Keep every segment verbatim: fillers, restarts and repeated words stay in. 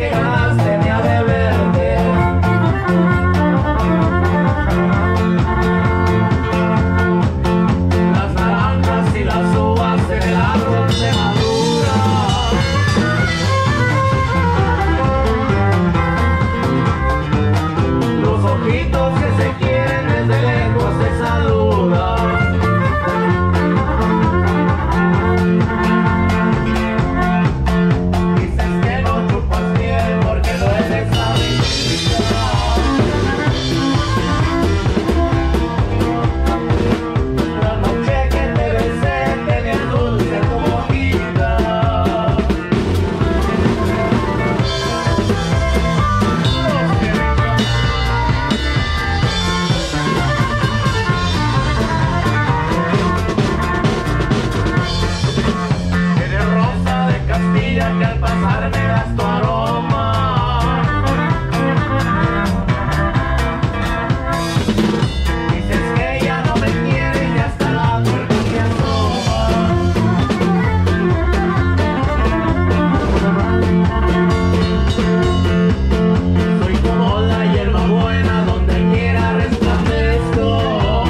que ganas tenía de verte. Las naranjas y las uvas en el árbol se maduran. Los ojitos que se quieren desde lejos se saludan. Que al pasar me das tu aroma. Dices que ya no me quieres y hasta la puerta se asoma. Soy como la hierbabuena, donde quiera resplandezco.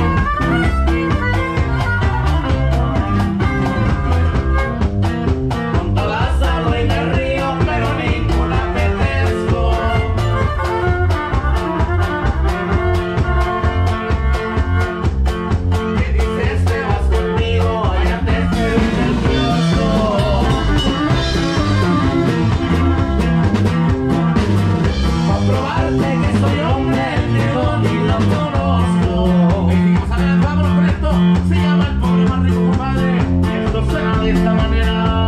Se llama el pobre más rico, compadre, y esto suena de esta manera.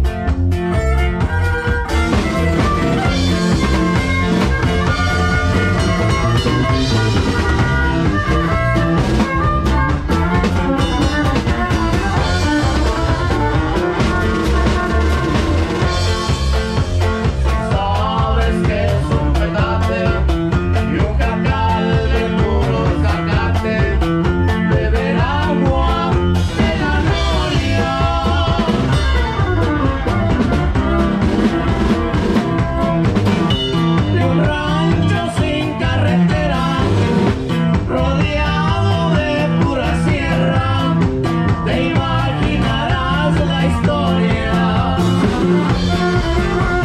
Sabes que es un petate y un jacal de puro zacate. Beber agua de la noria. De un rancho sin carretera, rodeado de pura sierra, te imaginarás la historia.